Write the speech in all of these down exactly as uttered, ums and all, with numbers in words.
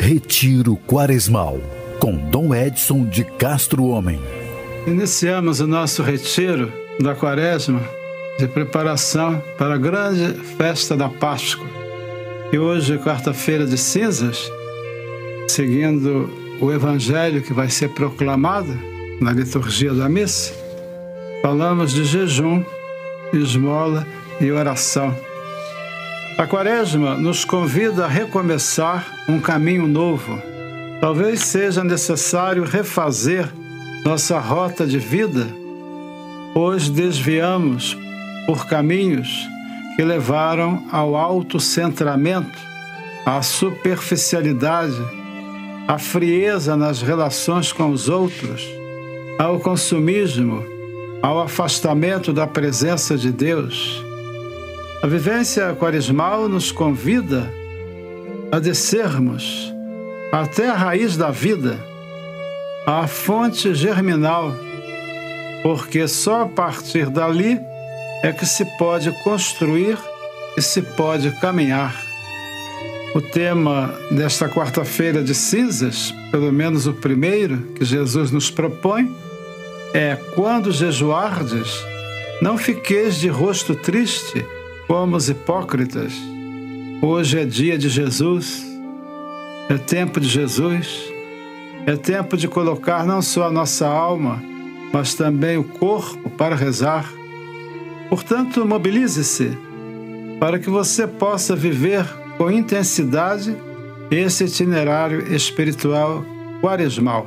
Retiro Quaresmal, com Dom Edson de Castro Homem. Iniciamos o nosso retiro da Quaresma de preparação para a grande festa da Páscoa. E hoje, quarta-feira de cinzas, seguindo o Evangelho que vai ser proclamado na liturgia da missa, falamos de jejum, esmola e oração. A Quaresma nos convida a recomeçar um caminho novo. Talvez seja necessário refazer nossa rota de vida, pois desviamos por caminhos que levaram ao autocentramento, à superficialidade, à frieza nas relações com os outros, ao consumismo, ao afastamento da presença de Deus. A vivência quaresmal nos convida a descermos até a raiz da vida, à fonte germinal, porque só a partir dali é que se pode construir e se pode caminhar. O tema desta quarta-feira de cinzas, pelo menos o primeiro que Jesus nos propõe, é: quando jejuardes, não fiqueis de rosto triste, como os hipócritas. Hoje é dia de Jesus, é tempo de Jesus, é tempo de colocar não só a nossa alma, mas também o corpo para rezar. Portanto, mobilize-se para que você possa viver com intensidade esse itinerário espiritual quaresmal.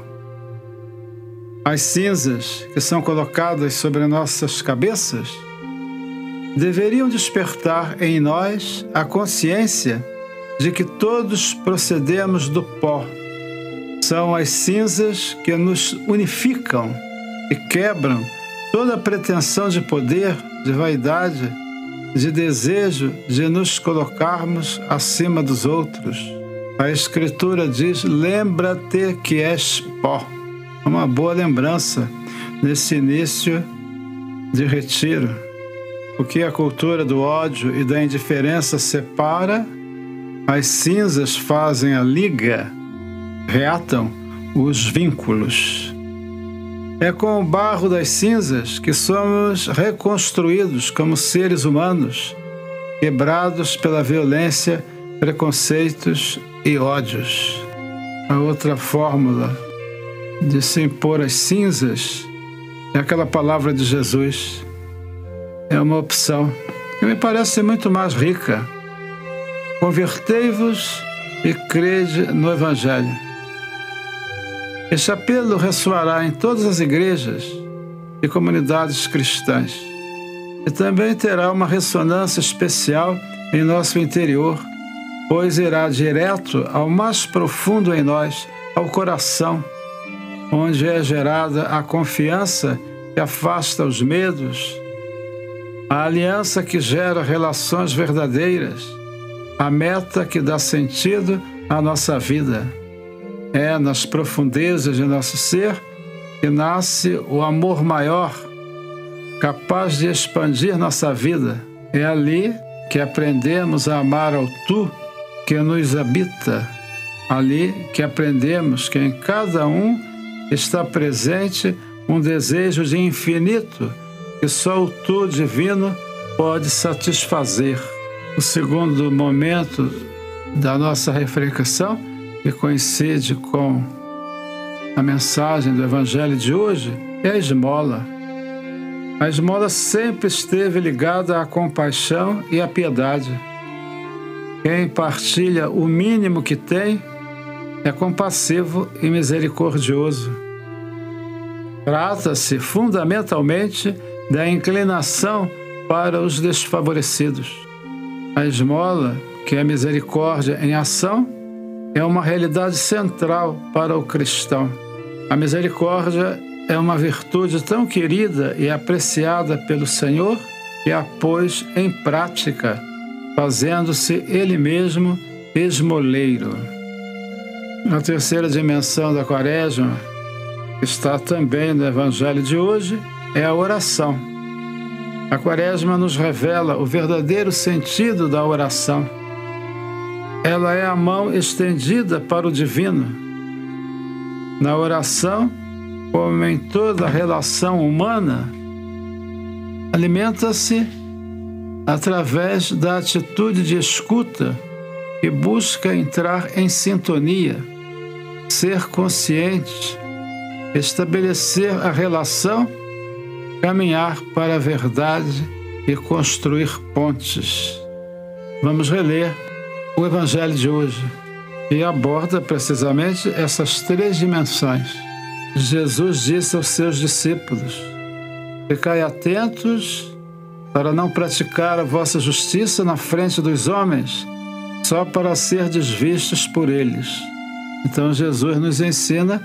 As cinzas que são colocadas sobre nossas cabeças deveriam despertar em nós a consciência de que todos procedemos do pó. São as cinzas que nos unificam e quebram toda a pretensão de poder, de vaidade, de desejo de nos colocarmos acima dos outros. A Escritura diz: lembra-te que és pó. Uma boa lembrança nesse início de retiro. O que a cultura do ódio e da indiferença separa, as cinzas fazem a liga, reatam os vínculos. É com o barro das cinzas que somos reconstruídos como seres humanos, quebrados pela violência, preconceitos e ódios. A outra fórmula de se impor as cinzas é aquela palavra de Jesus. É uma opção que me parece muito mais rica. Convertei-vos e crede no Evangelho. Este apelo ressoará em todas as igrejas e comunidades cristãs e também terá uma ressonância especial em nosso interior, pois irá direto ao mais profundo em nós, ao coração, onde é gerada a confiança que afasta os medos, a aliança que gera relações verdadeiras, a meta que dá sentido à nossa vida. É nas profundezas de nosso ser que nasce o amor maior, capaz de expandir nossa vida. É ali que aprendemos a amar ao Tu que nos habita. Ali que aprendemos que em cada um está presente um desejo de infinito que só o Tu divino pode satisfazer. O segundo momento da nossa reflexão, que coincide com a mensagem do Evangelho de hoje, é a esmola. A esmola sempre esteve ligada à compaixão e à piedade. Quem partilha o mínimo que tem é compassivo e misericordioso. Trata-se fundamentalmente da inclinação para os desfavorecidos. A esmola, que é misericórdia em ação, é uma realidade central para o cristão. A misericórdia é uma virtude tão querida e apreciada pelo Senhor que a pôs em prática, fazendo-se Ele mesmo esmoleiro. A terceira dimensão da Quaresma, que está também no Evangelho de hoje, é a oração. A Quaresma nos revela o verdadeiro sentido da oração. ela é a mão estendida para o divino. Na oração, como em toda relação humana, alimenta-se através da atitude de escuta que busca entrar em sintonia, ser consciente, estabelecer a relação, caminhar para a verdade e construir pontes. Vamos reler o Evangelho de hoje, que aborda precisamente essas três dimensões. Jesus disse aos seus discípulos: ficai atentos para não praticar a vossa justiça na frente dos homens, só para serdes vistos por eles. Então Jesus nos ensina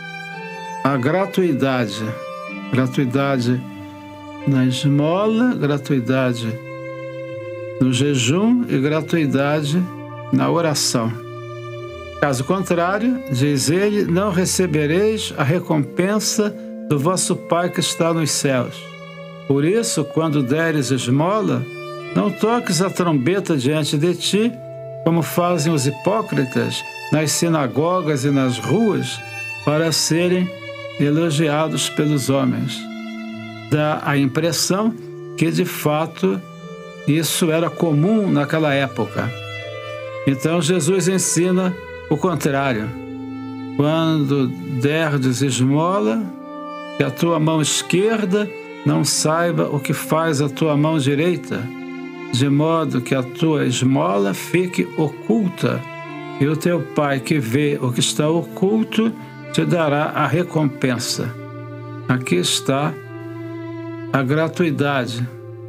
a gratuidade, gratuidade na esmola, gratuidade no jejum e gratuidade na oração. Caso contrário, diz ele, não recebereis a recompensa do vosso Pai que está nos céus. Por isso, quando deres esmola, não toques a trombeta diante de ti, como fazem os hipócritas nas sinagogas e nas ruas, para serem elogiados pelos homens. Dá a impressão que, de fato, isso era comum naquela época. Então, Jesus ensina o contrário. Quando derdes esmola, que a tua mão esquerda não saiba o que faz a tua mão direita, de modo que a tua esmola fique oculta, e o teu Pai que vê o que está oculto te dará a recompensa. Aqui está a gratuidade.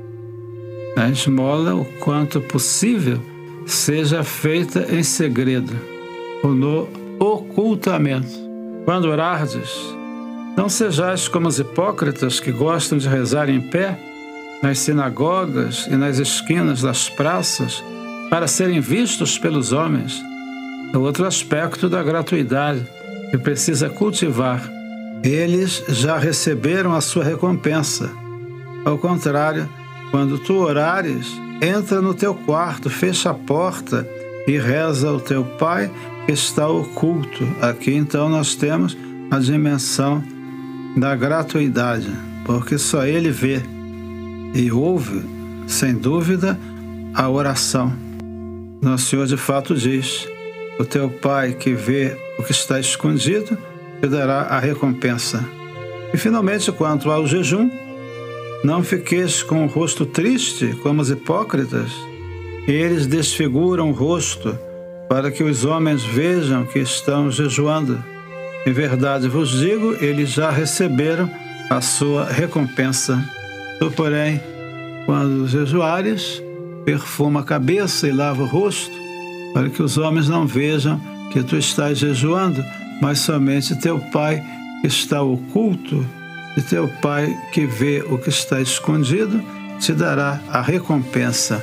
A esmola, o quanto possível, seja feita em segredo, ou no ocultamento. Quando orardes, não sejais como os hipócritas que gostam de rezar em pé, nas sinagogas e nas esquinas das praças, para serem vistos pelos homens. É outro aspecto da gratuidade que precisa cultivar. Eles já receberam a sua recompensa. Ao contrário, quando tu orares, entra no teu quarto, fecha a porta e reza ao teu Pai que está oculto. Aqui então nós temos a dimensão da gratuidade, porque só Ele vê e ouve, sem dúvida, a oração. Nosso Senhor de fato diz: o teu Pai que vê o que está escondido te dará a recompensa. E finalmente, quanto ao jejum, não fiqueis com o rosto triste como os hipócritas. Eles desfiguram o rosto para que os homens vejam que estão jejuando. Em verdade vos digo, eles já receberam a sua recompensa. Tu, porém, quando jejuares, perfuma a cabeça e lava o rosto, para que os homens não vejam que tu estás jejuando, mas somente teu Pai que está oculto, e teu Pai que vê o que está escondido, te dará a recompensa.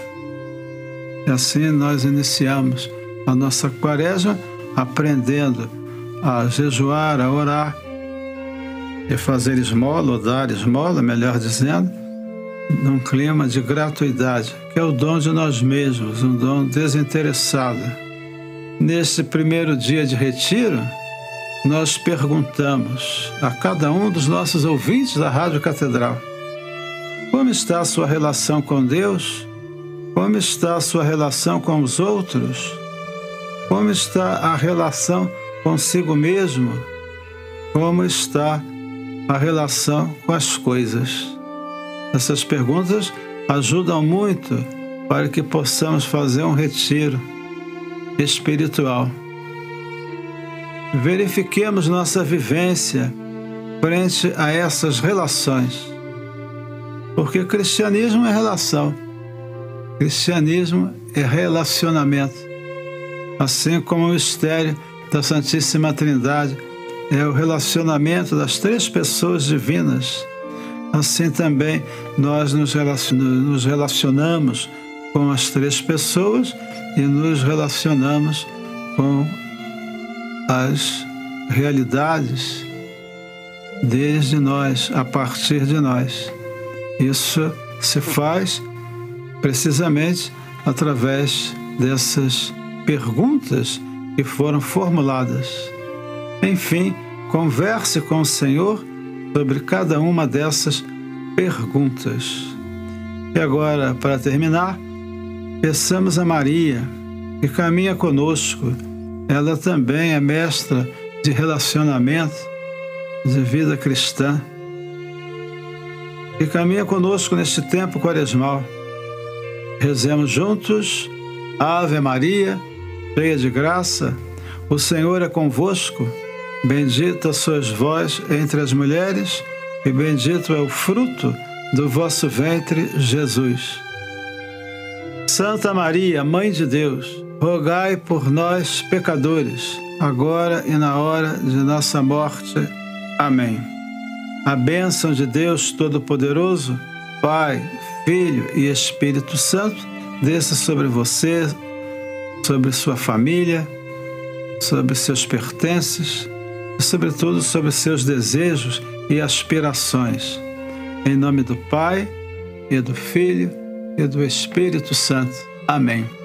E assim nós iniciamos a nossa quaresma aprendendo a jejuar, a orar, e fazer esmola, ou dar esmola, melhor dizendo, num clima de gratuidade, que é o dom de nós mesmos, um dom desinteressado. Neste primeiro dia de retiro, nós perguntamos a cada um dos nossos ouvintes da Rádio Catedral: como está a sua relação com Deus? Como está a sua relação com os outros? Como está a relação consigo mesmo? Como está a relação com as coisas? Essas perguntas ajudam muito para que possamos fazer um retiro espiritual. Verifiquemos nossa vivência frente a essas relações, porque cristianismo é relação, cristianismo é relacionamento, assim como o mistério da Santíssima Trindade é o relacionamento das três pessoas divinas. Assim também nós nos relacionamos com as três pessoas e nos relacionamos com as realidades desde nós, a partir de nós. Isso se faz precisamente através dessas perguntas que foram formuladas. Enfim, converse com o Senhor sobre cada uma dessas perguntas. E agora, para terminar, peçamos a Maria, que caminha conosco. Ela também é mestra de relacionamento, de vida cristã, que caminha conosco neste tempo quaresmal. Rezemos juntos. Ave Maria, cheia de graça, o Senhor é convosco. Bendita sois vós entre as mulheres, e bendito é o fruto do vosso ventre, Jesus. Santa Maria, Mãe de Deus, rogai por nós, pecadores, agora e na hora de nossa morte. Amém. A bênção de Deus Todo-Poderoso, Pai, Filho e Espírito Santo, desça sobre você, sobre sua família, sobre seus pertences e, sobretudo, sobre seus desejos e aspirações. Em nome do Pai, e do Filho, e do Espírito Santo. Amém.